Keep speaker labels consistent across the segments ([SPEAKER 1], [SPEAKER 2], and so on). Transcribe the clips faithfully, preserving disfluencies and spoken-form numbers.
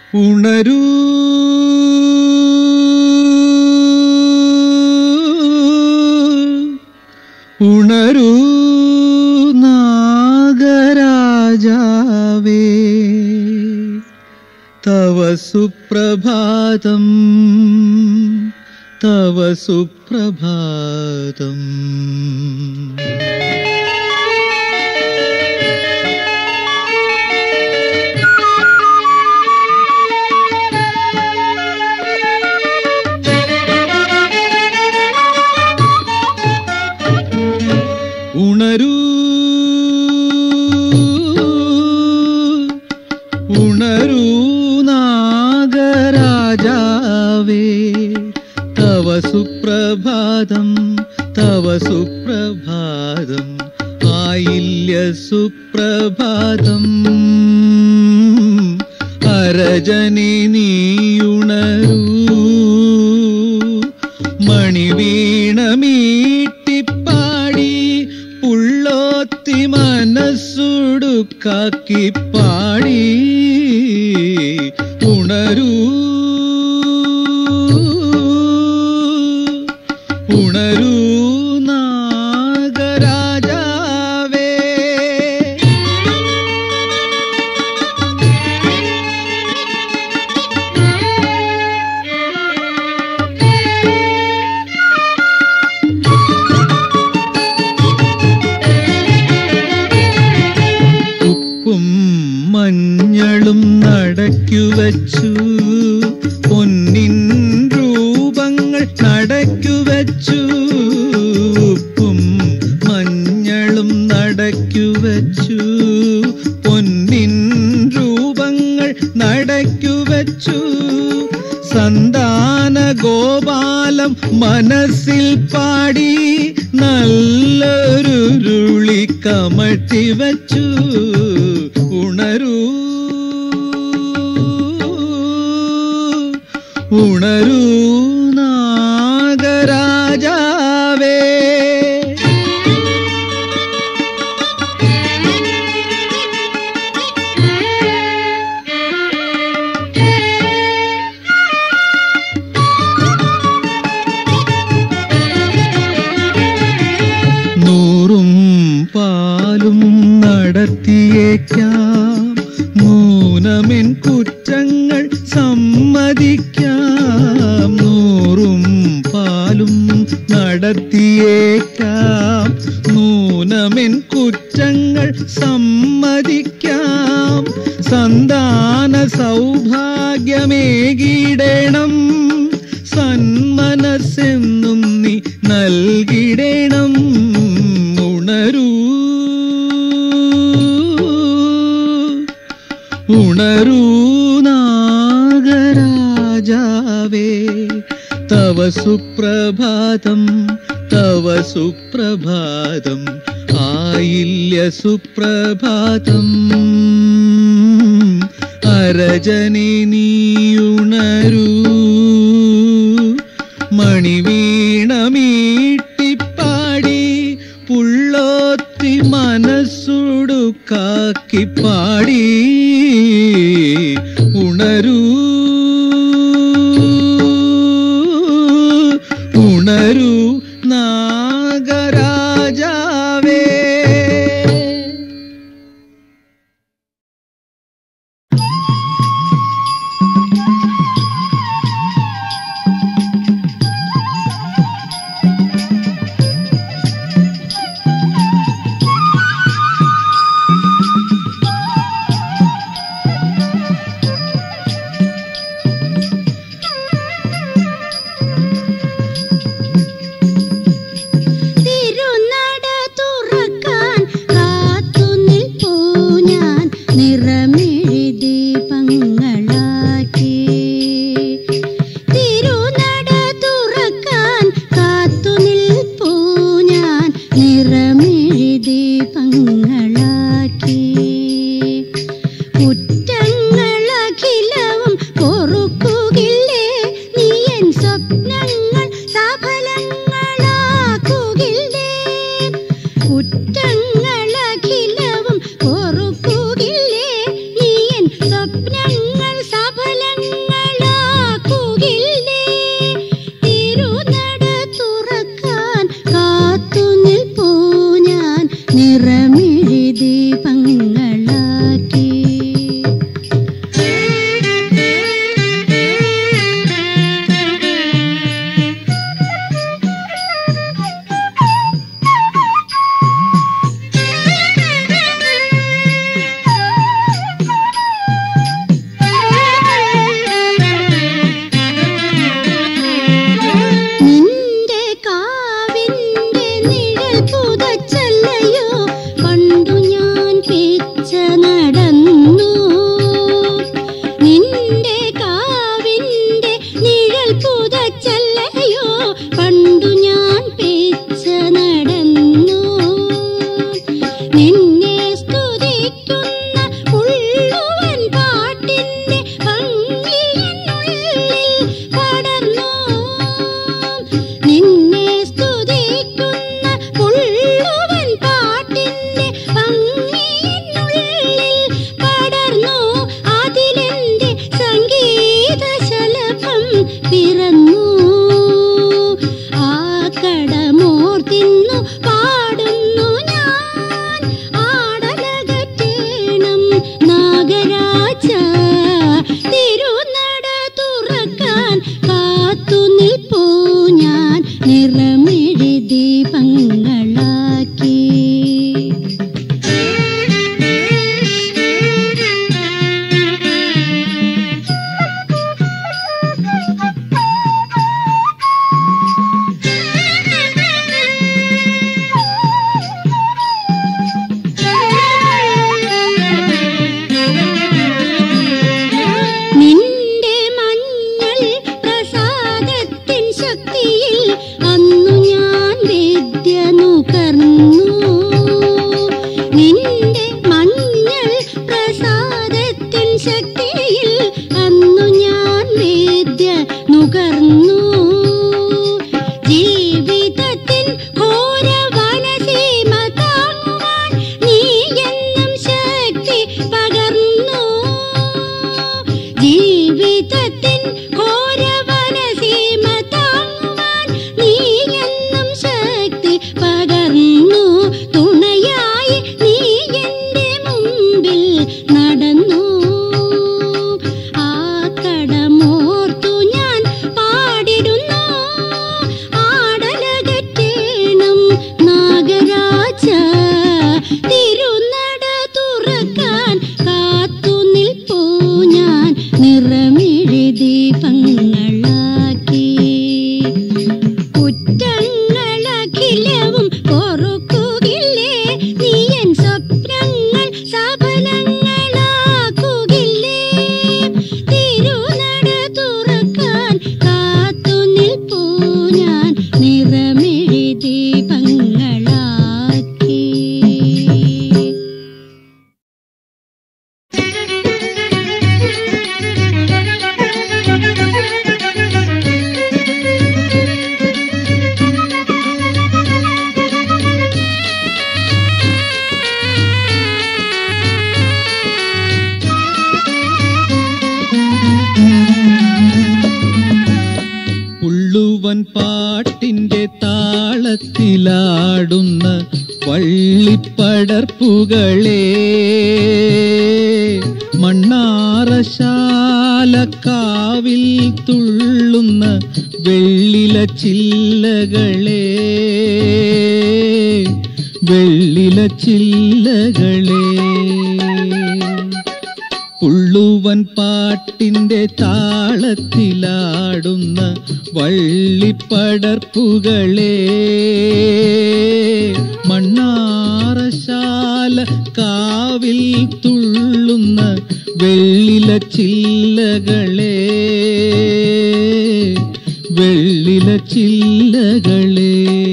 [SPEAKER 1] ഉണരൂ ഉണരൂ നാഗരാജാവേ തവ സുപ്രഭാതം തവ സുപ്രഭാതം. ഉണരൂ ഉണരൂ നാഗരാജാവേ തവ സുപ്രഭാതം തവ സുപ്രഭാതം. ആയില്യ സുപ്രഭാതം. അരജനെ നീയുണരൂ മണിവീണമീട്ടിപ്പാടി പുള്ളോത്തി മനസ്സുടുക്കാക്കി പാടി. ഉണരൂ ഉണരൂ നാഗരാജാവേ. ഉപ്പും മഞ്ഞളും നടക്കുവച്ചു പൊന്നിൻ രൂപങ്ങൾ നടക്കുവച്ചു. ഉപ്പും മഞ്ഞളും നടക്കുവച്ചു പൊന്നിൻ രൂപങ്ങൾ നടക്കുവച്ചു. സന്താന ഗോപാലം മനസ്സിൽ പാടി നല്ലൊരു രുളി കമഴ്ത്തി വച്ചു. ഉണരൂ ഉണരൂ നാഗരാജാവേ. നൂറും പാലും നടത്തിയേക്കാം മൂനമെൻ കുറ്റങ്ങൾ സമ്മതിക്കാം. നൂറും പാലും നടത്തിയേക്കാം മൂനമെൻ കുറ്റങ്ങൾ സമ്മതിക്കാം. സന്താന സൗഭാഗ്യമേകിടണം സന്മനസ്സെന്നും നീ നൽകിടണം. ഉണരൂ ഉണരൂ നാഗരാജാവേ തവ സുപ്രഭാതം തവ സുപ്രഭാതം. ആയില്യ സുപ്രഭാതം. അരജനെ നീയുണരൂ മണിവീണമീട്ടിപ്പാടി പുള്ളോത്തി മനസ്സുടുക്കാക്കി പാടി. ഉണരൂ ഉണരൂ നാഗരാജാവേ. പുള്ളുവൻ പാട്ടിന്റെ താളത്തിലാടുന്ന വള്ളിപ്പടർപ്പുകളെ മണ്ണാറശാലക്കാവിൽ തുള്ളുന്ന വെള്ളില ചില്ലകളെ വെള്ളില ചില്ലകളെ പുള്ളുവൻ പാട്ടിന്റെ താളത്തിലാടുന്ന വള്ളിപ്പടർപ്പുകളെ മണ്ണാറശാല കാവിൽ തുള്ളുന്ന വെള്ളില ചില്ലകളെ വെള്ളില ചില്ലകളെ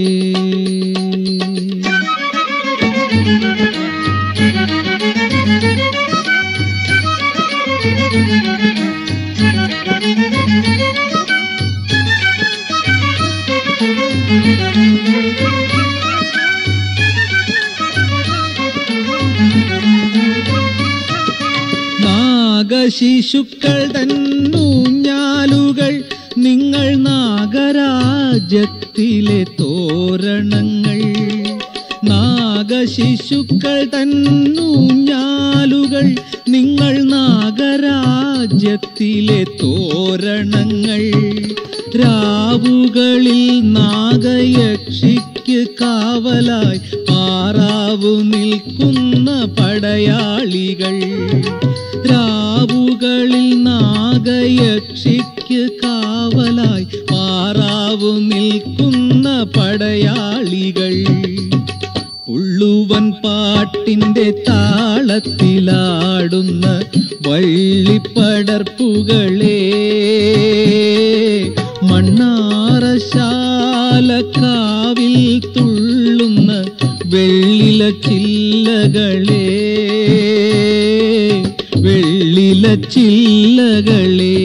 [SPEAKER 1] നാഗശിശുക്കൾ തന്നൂഞ്ഞാലുകൾ നിങ്ങൾ നാഗരാജ്യത്തിലെ തോരണങ്ങൾ നാഗശിശുക്കൾ തന്നൂഞ്ഞാലുകൾ നിങ്ങൾ നാഗരാജ്യത്തിലെ തോരണങ്ങൾ രാവുകളിൽ നാഗയക്ഷിക്ക് കാവലായി പാറാവു നിൽക്കുന്ന പടയാളികൾ രാവുകളിൽ നാഗയക്ഷിക്ക് കാവലായി പാറാവു നിൽക്കുന്ന പടയാളികൾ പുള്ളുവൻ പാട്ടിന്റെ താളത്തിലാടുന്ന വള്ളിപ്പടർപ്പുകളെ മണ്ണാറശാലക്കാവിൽ തുള്ളുന്ന വെള്ളില ചില്ലകളെ വെള്ളില ചില്ലകളെ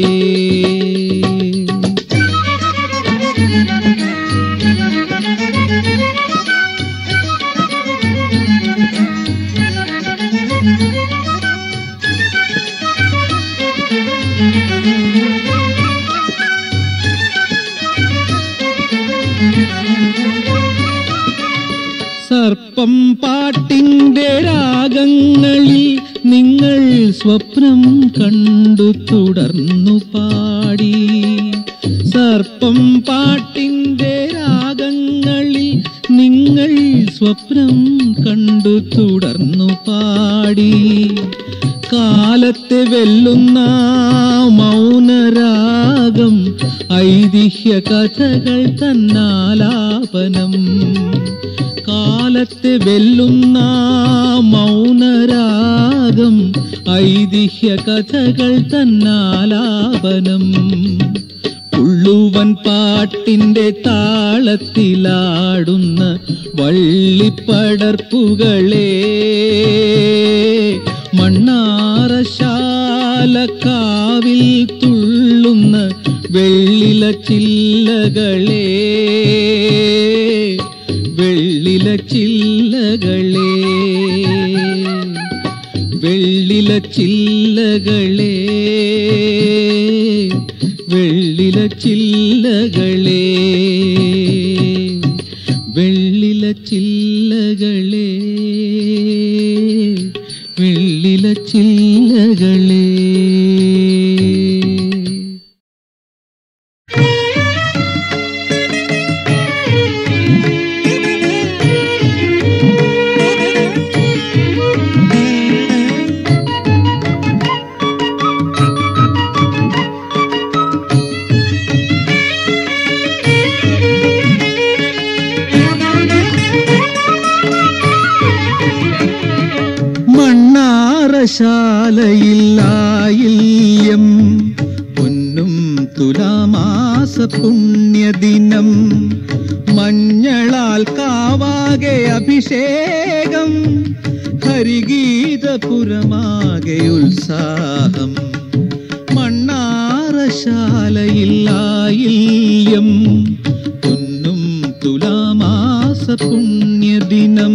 [SPEAKER 1] സർപ്പം പാട്ടിന്റെ രാഗങ്ങളിൽ നിങ്ങൾ സ്വപ്നം കണ്ടു തുടർന്നു പാടി സർപ്പം പാട്ടിന്റെ രാഗങ്ങളിൽ നിങ്ങൾ സ്വപ്നം കണ്ടു തുടർന്നു പാടി കാലത്തെ വെല്ലുന്ന മൗനരാഗം ഐതിഹ്യ കഥകൾ തന്നാലാപനം കാലത്തെ വെല്ലുന്ന മൗനരാഗം ഐതിഹ്യ കഥകൾ തന്നാലാപനം പുള്ളുവൻ പാട്ടിന്റെ താളത്തിലാടുന്ന വള്ളിപ്പടർപ്പുകളെ മണ്ണാറശാലക്കാവിൽ തുള്ളുന്ന വെള്ളില ചില്ലകളെ വെള്ളില ചില്ലകളെ വെള്ളില ചില്ലകളെ വെള്ളില ചില്ലകളെ വെള്ളില ചില്ലകളെ വെള്ളില ചില്ലകളെ ശാലയില്ലായില്യം പൊന്നും തുലാമാസ പുണ്യദിനം മഞ്ഞളാൽ കാവാകെ അഭിഷേകം ഹരിഗീതപുരമാകെ ഉത്സാഹം മണ്ണാറശാലയില്ലായില്യം പൊന്നും തുലാമാസ പുണ്യദിനം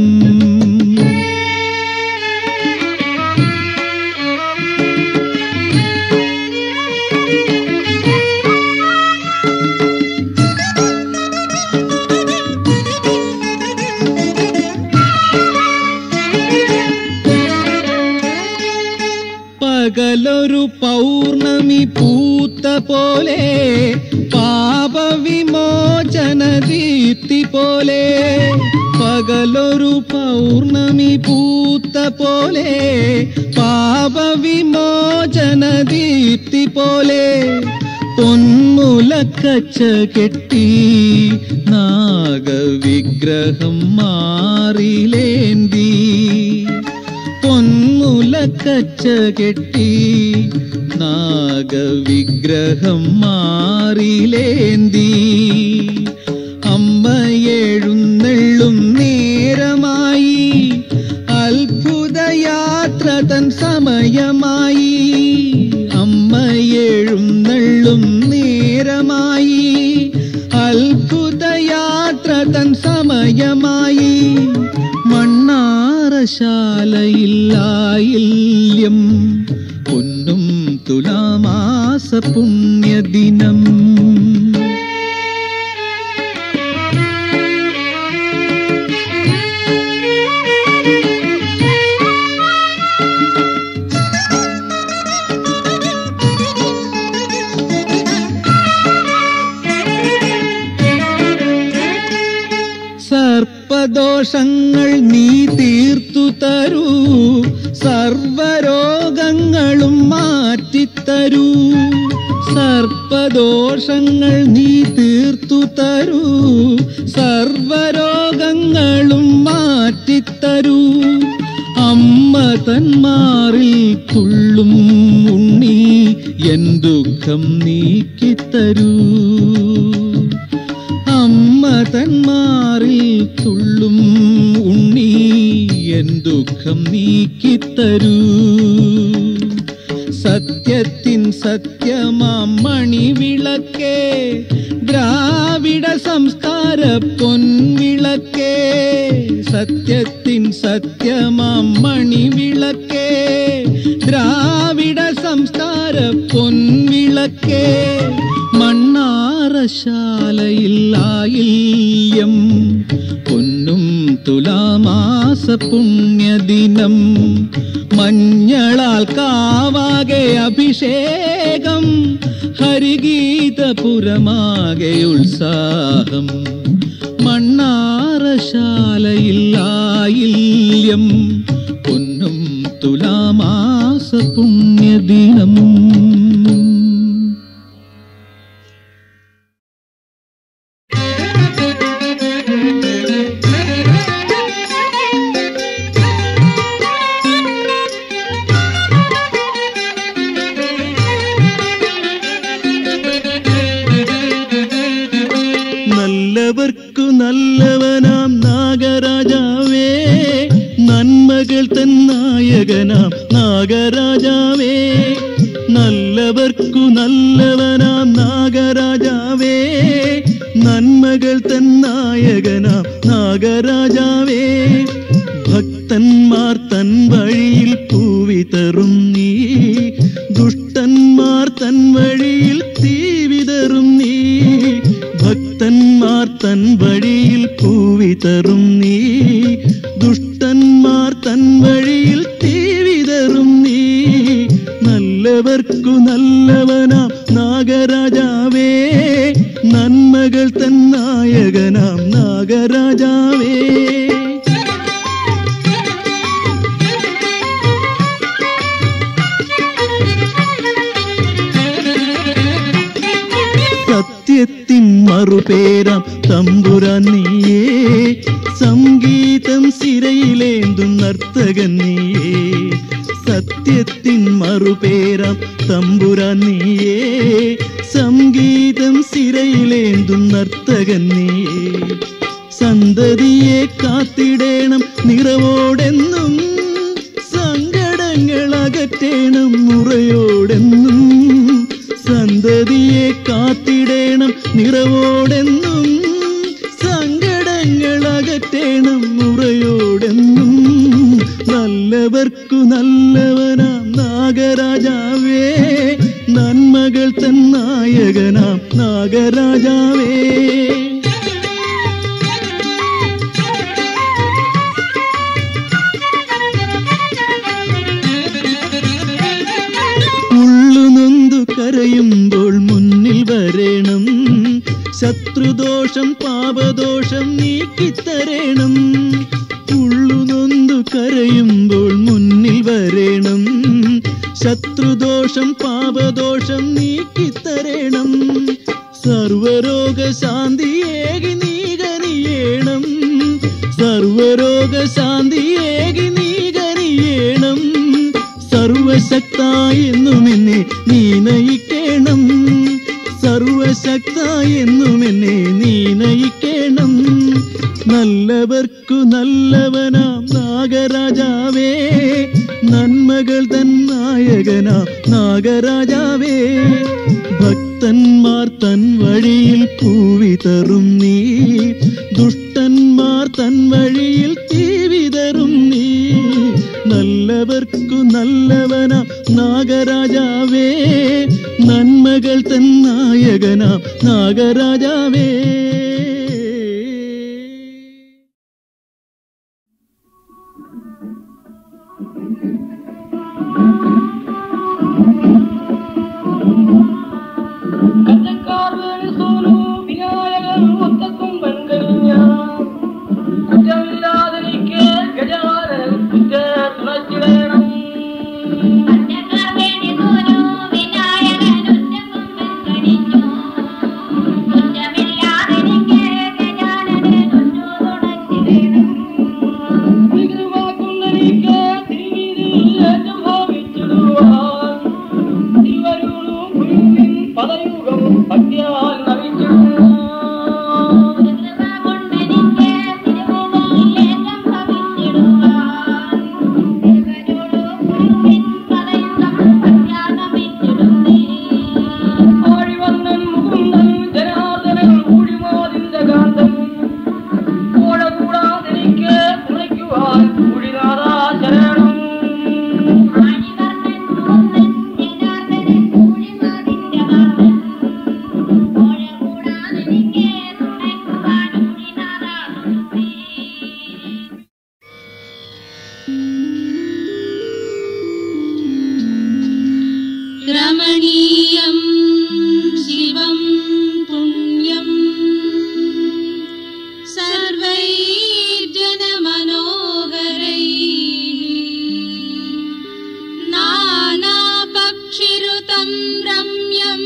[SPEAKER 1] പകലൊരു പൗർണമി പൂത്ത പോലെ പാപവിമോചന ദീപ്തി പോലെ പകലൊരു പൗർണമി പൂത്ത പോലെ പാപവിമോചന ദീപ്തി പോലെ പൊന്മുലക്കച്ച കെട്ടി നാഗവിഗ്രഹം മാറിലേന്തി പൊന്മുലക്കച്ച കെട്ടി നാഗവിഗ്രഹം മാറിലേന്തി അമ്മയെഴുന്നള്ളും നേരമായി അത്ഭുതയാത്ര തൻ സമയമായി അമ്മയെഴുന്നള്ളും നേരമായി അത്ഭുതയാത്ര തൻ സമയമായി മണ്ണാറശാലയില്ലായില്യം പൊന്നും തുലാമാസ പുണ്യദിനം സർപ്പദോഷങ്ങൾ നീ തീർത്തു തരൂ സർവരോഗങ്ങളും മാറ്റിത്തരൂ സർപ്പദോഷങ്ങൾ നീ തീർത്തു തരൂ സർവരോഗങ്ങളും മാറ്റിത്തരൂ അമ്മ തന്മാറിൽ തുള്ളും ഉണ്ണി എൻ ദുഃഖം നീക്കിത്തരൂ അമ്മ തന്മാറിൽ തുള്ളും ഉണ്ണി എൻ ദുഃഖം നീക്കിത്തരൂ സത്യത്തിൻ സത്യമാം മണിവിളക്കേ ദ്രാവിഡ സംസ്കാര പൊൻവിളക്കേ സത്യത്തിൻ സത്യമാം മണിവിളക്കേ ദ്രാവിഡ സംസ്കാര പൊൻവിളക്കേ മണ്ണാറശാലയില്ലായില്യം പൊന്നും തുലാമാസ പുണ്യദിനം മഞ്ഞളാൽ കാവാകെ അഭിഷേകം ഹരിഗീതപുരമാകെ ഉത്സാഹം മണ്ണാറശാലയില്ലായില്യം പൊന്നും തുലാമാസ പുണ്യദിനം
[SPEAKER 2] നല്ലവർക്കു നല്ലവനാം നാഗരാജാവേ നന്മകൾ തൻ നായകനാം നാഗരാജാവേ നല്ലവർക്കു നല്ലവനാം നാഗരാജാവേ നന്മകൾ തൻ നായകനാം നാഗരാജാവേ ഭക്തന്മാർ തൻ വഴിയിൽ പൂവിതറും നീ ദുഷ്ടന്മാർ തൻ വഴിയിൽ തീ വിതറും നീ ഭക്തന്മാർ തൻ വഴിയിൽ പൂവിതറും നീ ദുഷ്ടന്മാർ തൻ വഴിയിൽ തീ വിതറും നീ നല്ലവർക്കു നല്ലവനാം നാഗരാജാവേ നന്മകൾ തൻ നായകനാം നാഗരാജാവേ സത്യത്തിൻ മറുപേരാം തമ്പുരാൻ നീയേ സംഗീതം സിരയിലേന്തും നർത്തകൻ നീയേ സത്യത്തിൻ മറുപേരാം തമ്പുരാൻ നീയേ സംഗീതം സിരയിലേന്തും നർത്തകൻ നീയേ സന്തതിയെ കാത്തിടേണം നിറവോടെന്നും സങ്കടങ്ങൾ അകറ്റേണം മുറയോടെന്നും സന്തതിയെ കാത്തിടേണം നിറവോടെന്നും സങ്കടങ്ങൾ അകറ്റേണം മുറയോടെന്നും നല്ലവർക്കു നല്ലവനാം നാഗരാജാവേ നന്മകൾ തൻ നായകനാം നാഗരാജാവേ കരയുമ്പോൾ മുന്നിൽ വരേണം. ശത്രുദോഷം പാപദോഷം നീക്കിത്തരേണം. ഉള്ളുനൊന്തു കരയുമ്പോൾ മുന്നിൽ വരേണം. ശത്രുദോഷം പാപദോഷം നീക്കിത്തരേണം. സർവരോഗശാന്തിയേകി നീകനിയേണം. സർവരോഗശാന്തിയേകി നീകനിയേണം. സർവശക്തായെന്നും എന്നെ നീ നയിക്കണം. സർവശക്തായെന്നും എന്നെ നീ നയിക്കണം. നല്ലവർക്കു നല്ലവനാം നാഗരാജാവേ, നന്മകൾ തൻ നായകനാം നാഗരാജാവേ. ഭക്തന്മാർ തൻ വഴിയിൽ പൂവിതറും നീ, ദുഷ്ടന്മാർ തൻ വഴിയിൽ തീവിതറും നീ. നല്ലവർക്കു നല്ലവനാം നാഗരാജാവേ, നന്മകൾ തൻ നായകനാം നാഗരാജാവേ.
[SPEAKER 3] രമണീയം ശിവം പുണ്യം സർവൈർജനമനോഹരൈഃ നാനാപക്ഷിരുതം രമ്യം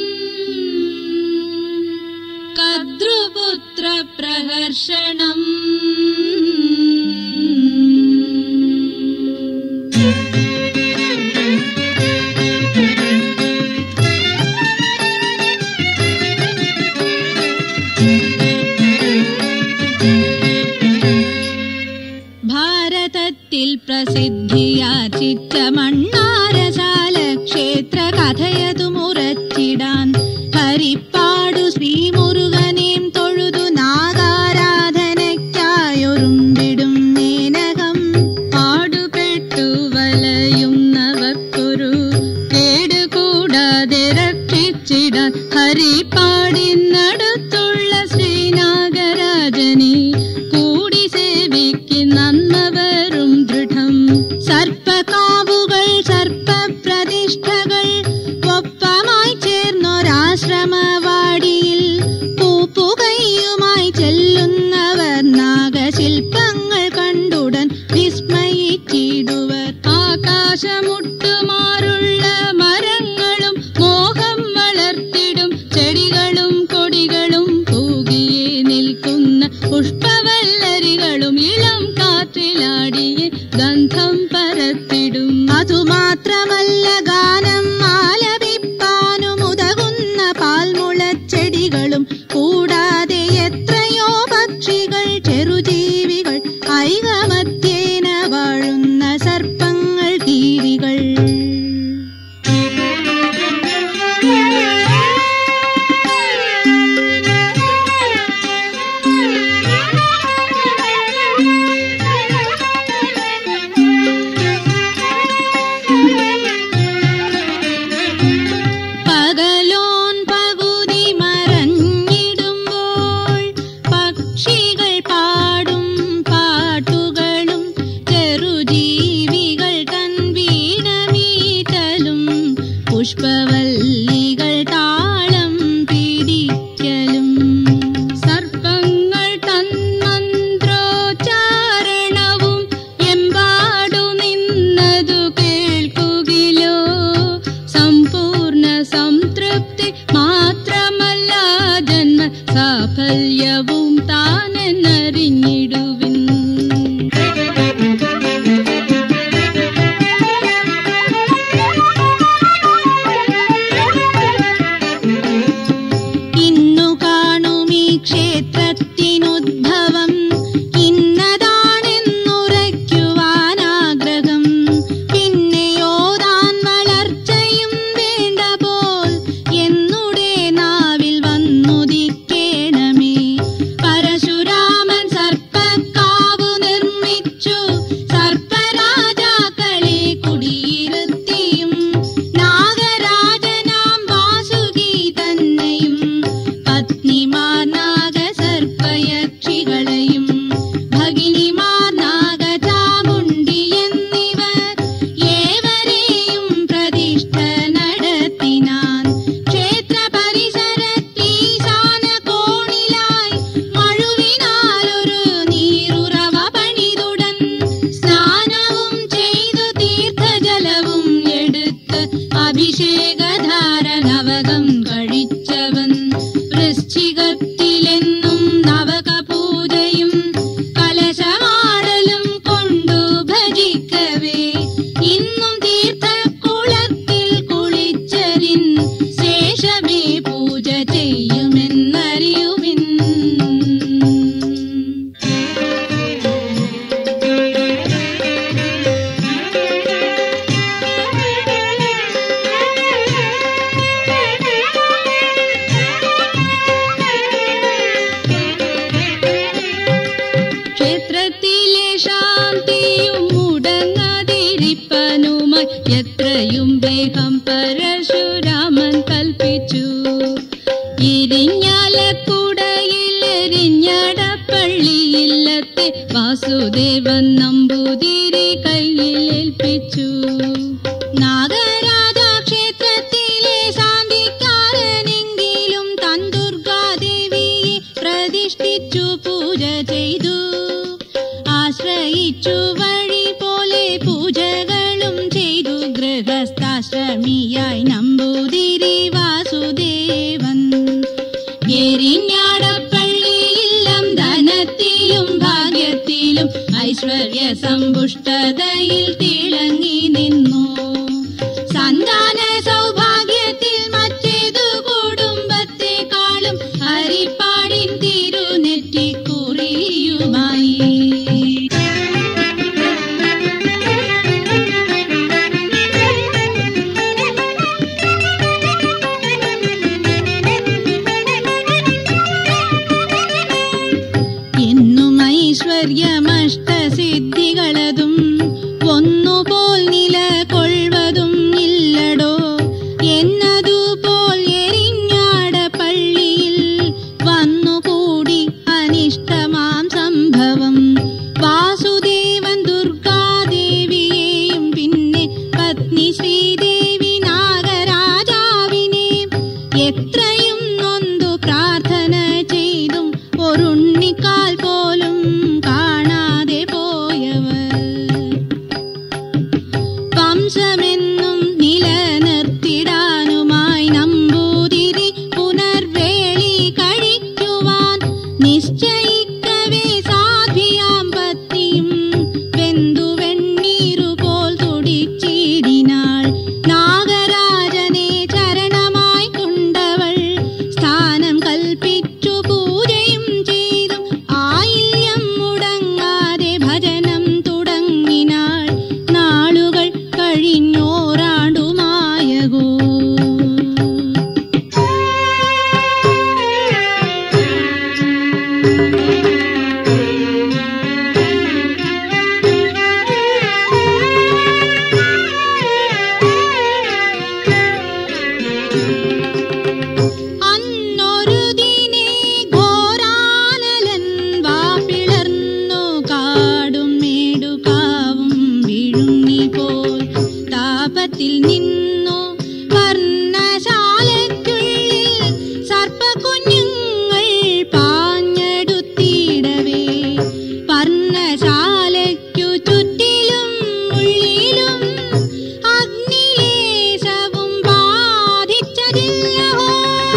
[SPEAKER 3] കദ്രുപുത്ര പ്രഹർഷണം. ഭാരതത്തിൽ പ്രസിദ്ധിയാർജിച്ച മണ്ണാരശാല ക്ഷേത്ര കഥയതു മുറച്ചിടാൻ ഹരിപ്പാടു ശ്രീമുരുകനെയും തൊഴുതു നാഗാരാധനയ്ക്കായൊരുമ്പിടും മേനകം. പാടുപെട്ടു വലയുന്നവർക്കൊരു കേടുകൂടാതെ രക്ഷിച്ചിടാൻ ഹരിപ്പാടിനടുത്തുള്ള ശ്രീനാഗരാജനെ കൂടി സേവിക്കുന്നവരും ദൃഢം. സർപ്പകാവുകൾ സർപ്പപ്രതിഷ്ഠകൾ ഒപ്പമായി ചേർന്നൊരാശ്രമവാടിയിൽ പൂപ്പുകയുമായി ചെല്ലുന്നവർ നാഗശില്പങ്ങൾ കണ്ടുടൻ വിസ്മയിച്ചിടുവർ. ആകാശമുട്ടുമാറുള്ള മരങ്ങളും മോഹം വളർത്തിടും ചെടികളും കൊടികളും പൂകിയേ നിൽക്കുന്ന പുഷ്പവല്ലരികളും ഇളം കാറ്റിലാടിയെ ഗന്ധം പരത്തിടും. അതുമാത്രമല്ല ഗാനം ആലപിപ്പാനുമുതകുന്ന പാൽമുളച്ചെടികളും കൂടാതെ എത്രയോ പക്ഷികൾ ചെറുജീവികൾ ഐകമത്യേന വാഴുന്ന സർപ്പങ്ങൾ കീരികൾ. പകലോൻ പകുതി മറഞ്ഞിടുമ്പോൾ പക്ഷികൾ പാടും പാട്ടുകളും ചെറുജീവികൾ തൻ വീണമീട്ടലും പുഷ്പവല്ലി അഭിഷേകധാര നവകം കഴിച്ചവൻ വൃശ്ചികത്തിലെന്നും നവകപൂജയും കലശമാടലും കൊണ്ടു ഭജിക്കവേ ഇന്നും തീർത്ഥക്കുളത്തിൽ കുളിച്ചതിൻ ശേഷമേ പൂജ ചെയ്യുമെന്നറിയുവിൻ. ക്ഷേത്രത്തിലെ ശാന്തിയും മുടങ്ങാതിരിപ്പനുമായി എത്രയും വേഗം പരശുരാമൻ കൽപ്പിച്ചു. ഇരിഞ്ഞാലക്കുടയിൽ എരിഞ്ഞടപ്പള്ളിയില്ലത്തെ വാസുദേവൻ നമ്പൂതിരി കയ്യിലേൽപ്പിച്ചു. നാഗരാജ ക്ഷേത്രത്തിലെ ശാന്തിക്കാരനെങ്കിലും താൻ ദുർഗാദേവിയെ പ്രതിഷ്ഠിച്ചു പൂജ ചെയ്തു. ആശ്രയിച്ചു വഴി പോലെ പൂജകളും ചെയ്തു ഗൃഹസ്ഥാശ്രമിയായി നമ്പൂതിരി വാസുദേവൻ. എരിഞ്ഞാടപ്പള്ളിയില്ലം ധനത്തിലും ഭാഗ്യത്തിലും ഐശ്വര്യ സമ്പുഷ്ടതയിൽ തിളങ്ങി നിന്നു. സന്താന സൗഭാഗ്യത്തിൽ മറ്റേതു കുടുംബത്തെക്കാളും ഹരിപ്പാടിൻ തിരുനെറ്റിക്കുറിയുമായി. എന്നും ഐശ്വര്യമഷ്ടസിദ്ധികളതും ഒന്നുപോൽ നിലകൊള്ളുവതും ഇല്ലടോ എന്നതുപോൽ എരിഞ്ഞാട പള്ളിയിൽ വന്നുകൂടി അനിഷ്ടമാം സംഭവം. വാസുദേവൻ ദുർഗാദേവിയെയും പിന്നെ പത്നി ശ്രീദേവി നാഗരാജാവിനെ എത്രയും നൊന്തു പ്രാർത്ഥന ചെയ്തും ഒരുണ്ണിക്കാൽ പോലും കാണാതെ പോയവർ. വംശമെന്നും നിലനിർത്തിടാനുമായി നമ്പൂതിരി പുനർവേളി കഴിക്കുവാൻ നിശ്ചയിക്കവേ സാധ്വിയാം പത്നിയും വെന്തു വെണ്ണീറുപോൽ തുടിച്ചിടിനാൾ. നാഗരാജനെ ചരണമായി കൊണ്ടവൾ സ്ഥാനം കൽപ്പിച്ചു പൂജയും ചെയ്തും ആയില്യം മുടങ്ങാതെ ഭജനം തുടങ്ങിനാൾ. നാളുകൾ കഴിഞ്ഞോറാണ്ടുമായകോ. അന്നൊരു ദിനേ ഘോരാനലൻ വാപിളർന്നു കാടും മേടുകാവും വിഴുങ്ങിപ്പോൽ താപത്തിൽ നിന്നു വർണ്ണശാലയ്ക്കുള്ളിൽ സർപ്പകുഞ്ഞുങ്ങൾ പാഞ്ഞെടുത്തിടവേ വർണ്ണശാലയ്ക്കു ചുറ്റിലും ഉള്ളിലും അഗ്നിലേശവും ബാധിച്ചതില്ലഹോ.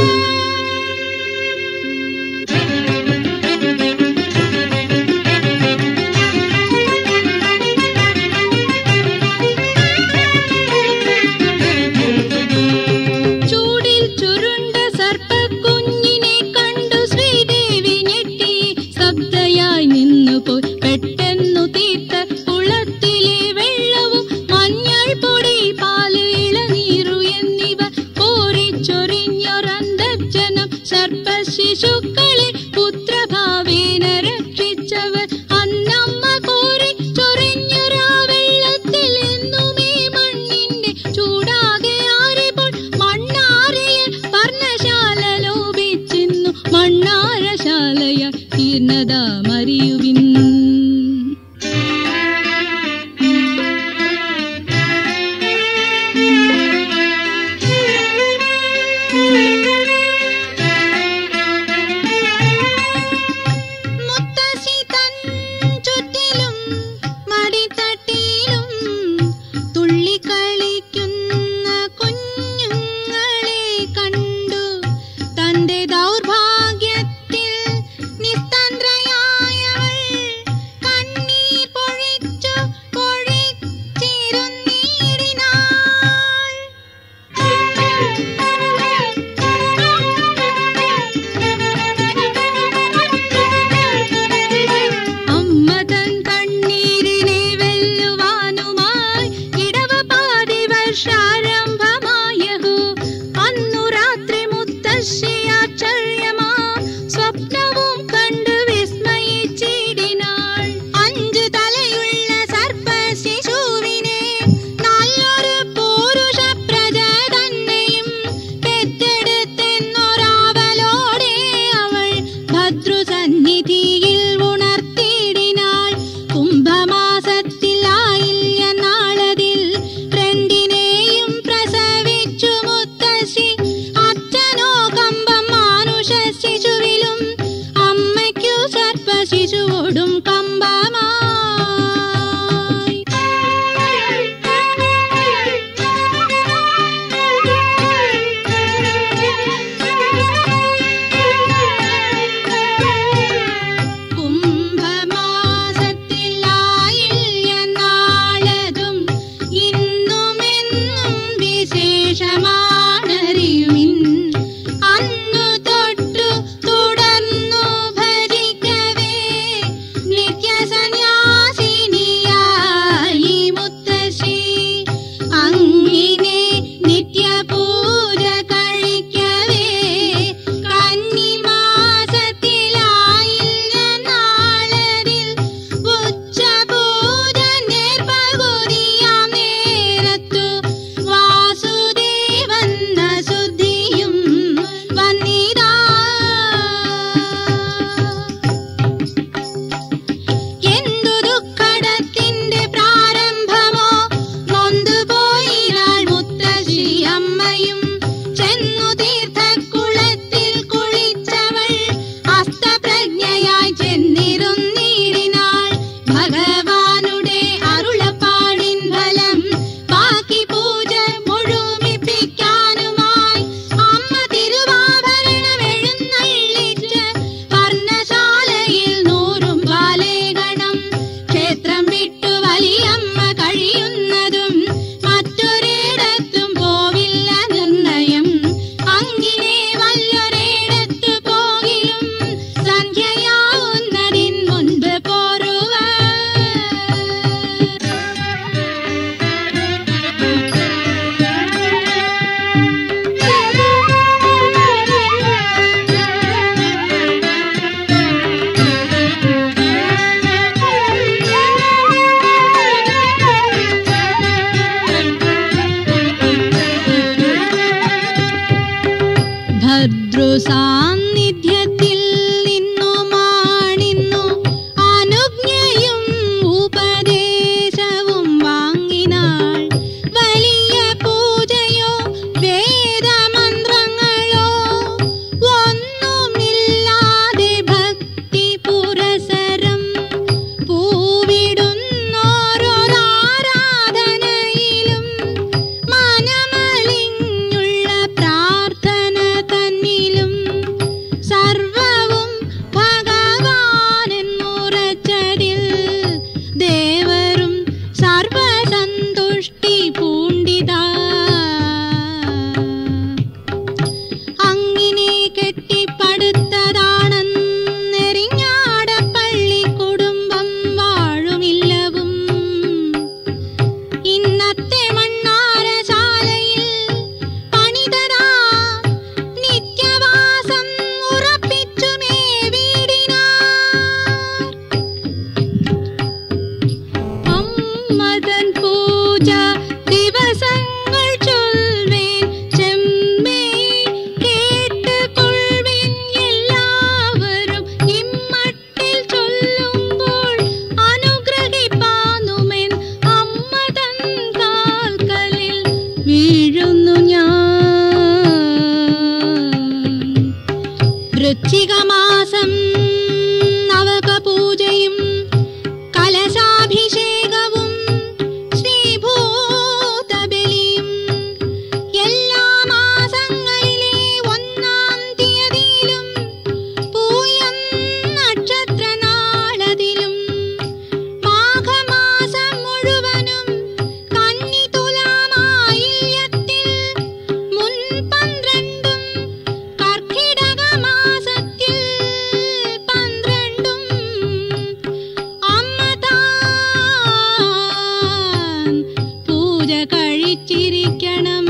[SPEAKER 3] ചൂടിൽ ചുരുണ്ട സർപ്പക്കുഞ്ഞിനെ കണ്ടു ശ്രീദേവി ഞെട്ടി ശബ്ദയായി നിന്നുപോയി. പെട്ടെന്നു തീർത്ത കുളത്തിലെ വെള്ളവും മഞ്ഞൾ പൊടി പാല് ഇളനീരു എന്നിവ കോരിച്ചൊരിഞ്ഞൊരന്തർജനം സർപ്പശിശുക്കളെ പുത്രഭാവേന രക്ഷിച്ചവർ. അന്നമ്മ കോരി ചൊരിഞ്ഞൊരാ വെള്ളത്തിൽ എന്നുമേ മണ്ണിന്റെ ചൂടാകെ ആറിപ്പോൾ മണ്ണാറിയ വർണ്ണശാല ലോപിച്ചിന്നു മണ്ണാരശാലയ തീർന്നതാമറിയുവിൻ. മുത്തശ്ശി തൻ ചുറ്റിലും മടിത്തട്ടിലും തുള്ളിക്കളിക്കുന്ന കുഞ്ഞു വിശേഷമാണറിയുമിൻ. അന്നു തൊട്ടു തുടർന്നു ഭജിക്കവേ നിത്യസന്യാസിനിയായി മുത്തശ്ശി. അങ്ങിനെ നിത്യപൂജ കഴിക്കവേ കന്നിമാസത്തിലായില്ല നാളരിൽ ഉച്ചപൂജ നേർപകുതിയാം നേരത്തു വാസുദേവന്ന ശുദ്ധിയും വന്നിതാ. എന്തു ദുഃഖടത്തിന്റെ പ്രാരംഭമോ നൊന്തുപോയിനാൾ മുത്തശ്ശി അമ്മയും. ചെന്നു തീർത്ഥക്കുളത്തിൽ കുളിച്ചവൾ അസ്തപ്രജ്ഞയായി ചെന്നിരുന്നിടിനാൾ. ഭഗവാനുടെ അരുളപ്പാടിൻ ഫലം ബാക്കി പൂജ മുഴുമിപ്പിക്കാനുമായി അമ്മ തിരുവാഭരണമെഴുന്നള്ളിച്ച് വർണ്ണശാലയിൽ നൂറും ബാലേഗണം. ക്ഷേത്രം വിട്ടു വലിയമ്മ കഴിയുന്നതും മറ്റൊരിടത്തും പോവില്ല നിർണയം. അങ്ങിനെ വല്ലൊരിടത്തു പോകിലും സന്ധ്യയാവുന്നതിൻ മുൻപ് പോരുക. ഭദ്രുസാന്നിധ്യത്തിൽ നിന്നു മാണിന്നു അനുജ്ഞയും ഉപദേശവും വാങ്ങിനാൾ. വലിയ പൂജയോ വേദമന്ത്രങ്ങളോ ഒന്നുമില്ലാതെ ഭക്തി പുരസരം പൂവിടുന്നോരോരാരാധനയിലും മനമലിഞ്ഞുള്ള പ്രാർത്ഥന തന്നിലും സർവവും ഭഗവാനെന്നുറച്ചതിൽ ദേവരും സർവസന്തുഷ്ടി പൂണ്ടിതാ. അങ്ങിനെ കെട്ടിപ്പടുത്തതാണെന്നെറിഞ്ഞാടപ്പള്ളി കുടുംബം വാഴുമില്ലവും. ഇന്നത്തെ മണ്ണാരശാലയിൽ പണിതതാ നിത്യവാസം ഉറപ്പിച്ചുമേ വീടിനാർ. അമ്മതൻ പൂജ ദിവസങ്ങൾ ചൊൽവേൻ ചെമ്മേ കേട്ടുകൊള്ളുവിൻ എല്ലാവരും. ഇമ്മട്ടിൽ ചൊല്ലുമ്പോൾ അനുഗ്രഹിപ്പാനുമെൻ അമ്മതൻ കാൽക്കലിൽ വീഴുന്നു ഞാൻ. വൃശ്ചികമാസം നവകപൂജയും കലശാഭിഷേകവും ശ്രീഭൂതബലിയും എല്ലാ മാസങ്ങളിലെ ഒന്നാം തീയതിയിലും പൂയം നക്ഷത്രനാളതിലും മാഘമാസം മുഴുവനും കന്നിതുലാമായില്യത്തിൽ മുൻ പന്ത്രണ്ടും കർക്കിടക മാസത്തിൽ പന്ത്രണ്ടും അമ്മ താൻ പൂജ കഴിച്ചിരിക്കണം.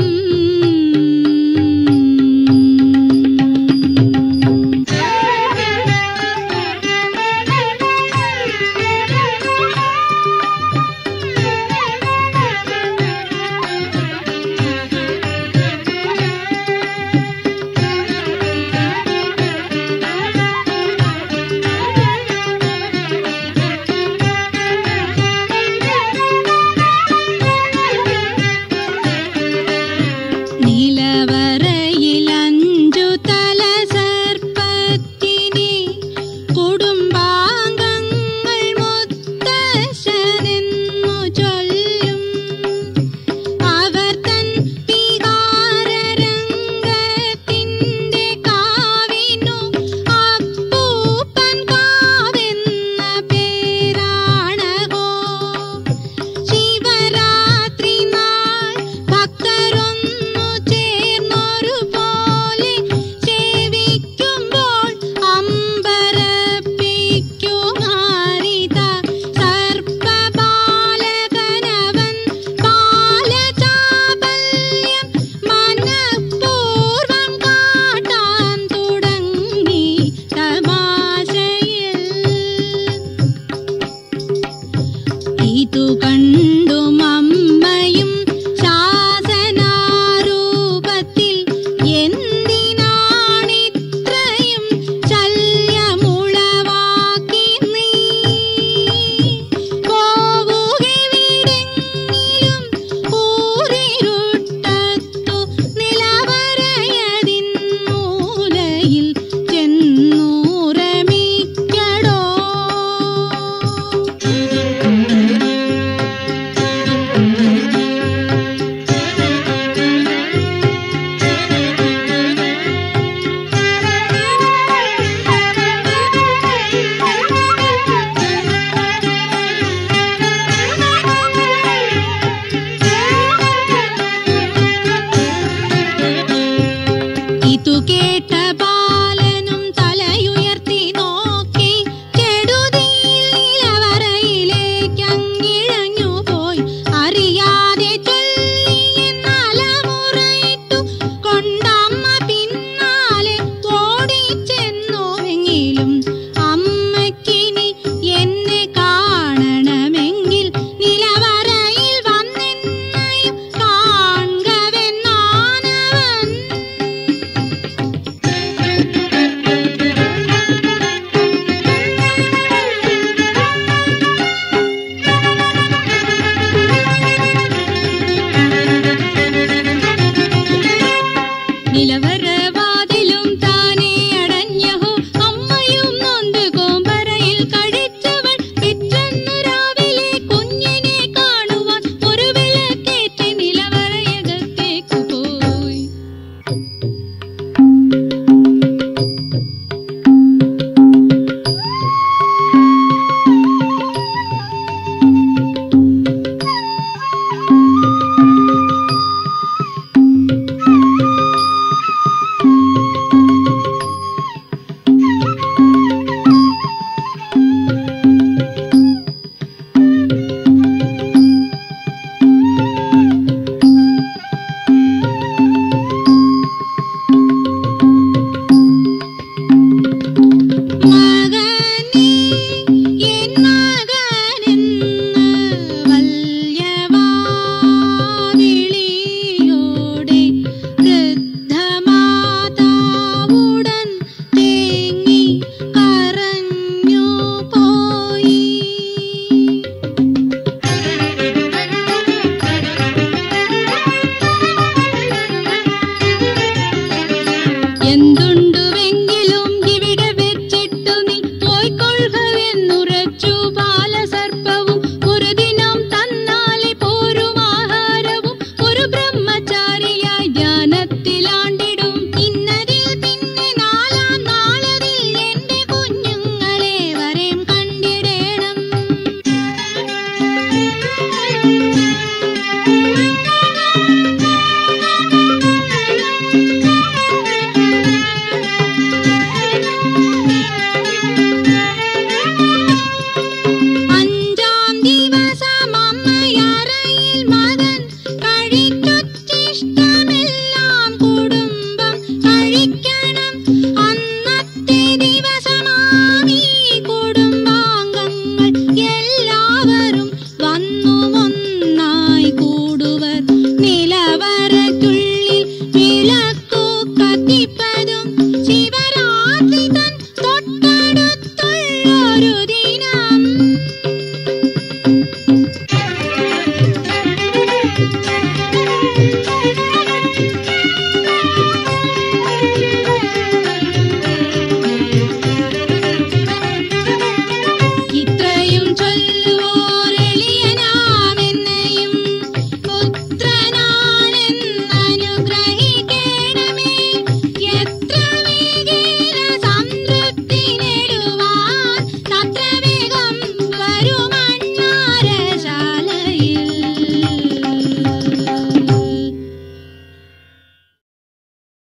[SPEAKER 3] നീല